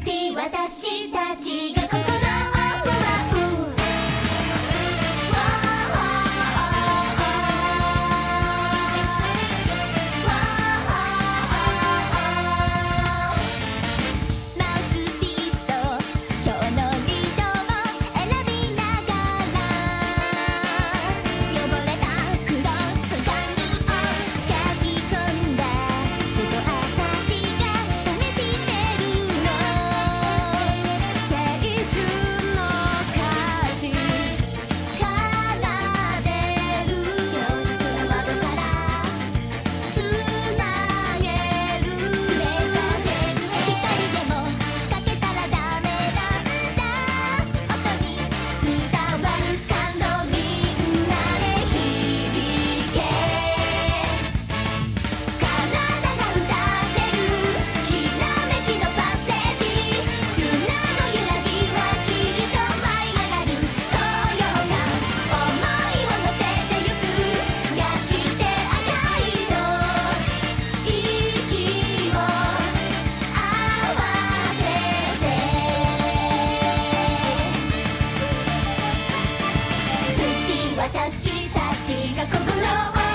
て私たちが心を奪うマウスピースと今日のリードを選びながら汚れたクロス紙を書き込んだストアたちが試してるの青春の歌詞奏でる教室の窓からつなげるフレーズがフレーズへ一人でもかけたらダメだった音に伝わる感動みんなで響け体が歌ってるひらめきのパッセージ砂の揺らぎはきっと舞い上がる東洋が想いを乗せてゆく焼き手赤いと息を合わせて月私たちが心を